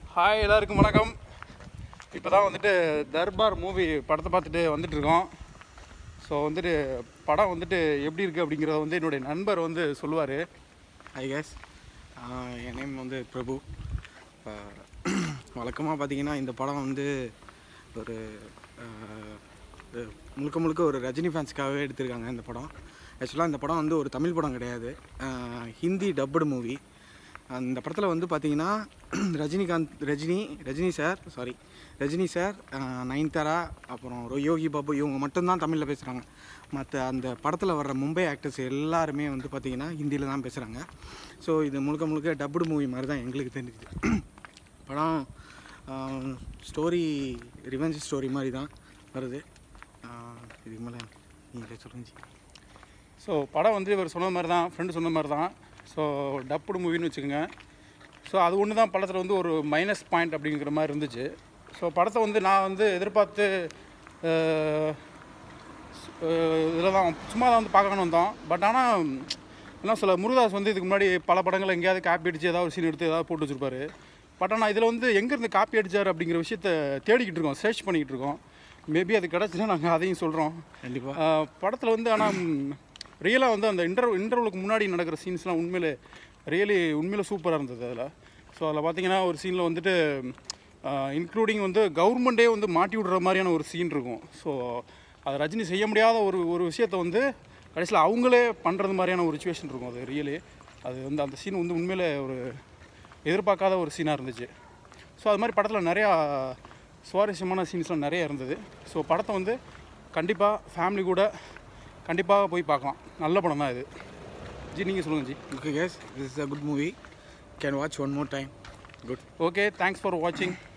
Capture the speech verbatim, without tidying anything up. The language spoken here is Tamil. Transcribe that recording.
ஹாய் எல்லாருக்கும் வணக்கம். இப்போ தான் வந்துட்டு தர்பார் மூவி படத்தை பார்த்துட்டு வந்துட்டுருக்கோம். ஸோ வந்துட்டு படம் வந்துட்டு எப்படி இருக்குது அப்படிங்கிறத வந்து என்னுடைய நண்பர் வந்து சொல்லுவார். ஹை கேஸ், என் நேம் வந்து பிரபு. இப்போ வழக்கமாக பார்த்தீங்கன்னா இந்த படம் வந்து ஒரு முழுக்க முழுக்க ஒரு ரஜினி ஃபேன்ஸுக்காகவே எடுத்திருக்காங்க. இந்த படம் ஆக்சுவலாக இந்த படம் வந்து ஒரு தமிழ் படம் கிடையாது, ஹிந்தி டப்புடு மூவி. அந்த படத்தில் வந்து பார்த்திங்கன்னா Rajinikanth Rajini Rajini sir sorry Rajini sir Nayanthara அப்புறம் யோகி பாபு இவங்க மட்டும்தான் தமிழில் பேசுகிறாங்க. மற்ற அந்த படத்தில் வர்ற மும்பை ஆக்டர்ஸ் எல்லாருமே வந்து பார்த்திங்கன்னா ஹிந்தியில் தான் பேசுகிறாங்க. ஸோ இது முழுக்க முழுக்க டப்புடு மூவி மாதிரி தான் எங்களுக்கு தெரிஞ்சுது. படம் ஸ்டோரி ரிவெஞ்ச் ஸ்டோரி மாதிரி தான் வருது. இதுக்கு மேலே நீங்களே சொல்லுங்க. ஸோ படம் வந்து இவர் சொன்ன மாதிரி தான், ஃப்ரெண்டு சொன்ன மாதிரி தான். ஸோ டப்புடு மூவின்னு வச்சுக்கோங்க. ஸோ அது ஒன்று தான் படத்தில் வந்து ஒரு மைனஸ் பாயிண்ட் அப்படிங்கிற மாதிரி இருந்துச்சு. ஸோ படத்தை வந்து நான் வந்து எதிர்பார்த்து இதில் தான் சும்மா தான் வந்து பார்க்கணுன்னு வந்தோம். பட் ஆனால் என்ன சொல்ல, முருகதாஸ் வந்து இதுக்கு முன்னாடி பல படங்கள் எங்கேயாவது காப்பி அடித்து ஏதாவது ஒரு சீன் எடுத்து ஏதாவது போட்டு வச்சுருப்பாரு. பட் ஆனால் இதில் வந்து எங்கேருந்து காப்பி அடித்தார் அப்படிங்கிற விஷயத்த தேடிக்கிட்டு இருக்கோம், சர்ச் பண்ணிக்கிட்டு இருக்கோம். மேபி அது கிடச்சுன்னா நாங்கள் அதையும் சொல்கிறோம் கண்டிப்பாக. படத்தில் வந்து ஆனால் ரியலாக வந்து அந்த இன்டர்வ் இன்டர்வலுக்கு முன்னாடி நடக்கிற சீன்ஸ்லாம் உண்மையிலே ரியலி உண்மையிலே சூப்பராக இருந்தது அதில். ஸோ அதில் பார்த்திங்கன்னா ஒரு சீனில் வந்துட்டு இன்க்ளூடிங் வந்து கவர்மெண்ட்டே வந்து மாட்டி விடுற மாதிரியான ஒரு சீன் இருக்கும். ஸோ அது ரஜினி செய்ய முடியாத ஒரு ஒரு விஷயத்தை வந்து கடைசியில் அவங்களே பண்ணுறது மாதிரியான ஒரு சுச்சுவேஷன் இருக்கும். அது ரியலி அது வந்து அந்த சீன் வந்து உண்மையிலே ஒரு எதிர்பார்க்காத ஒரு சீனாக இருந்துச்சு. ஸோ அது மாதிரி படத்தில் நிறையா சுவாரஸ்யமான சீன்ஸ்லாம் நிறையா இருந்தது. ஸோ படத்தை வந்து கண்டிப்பாக ஃபேமிலி கூட கண்டிப்பாக போய் பார்க்கலாம். நல்ல படம் தான் இது. ஜி நீங்கள் சொல்லுங்கள் ஜி. Okay guys, this is a good movie. Can watch one more time. Good. Okay, thanks for வாட்சிங்.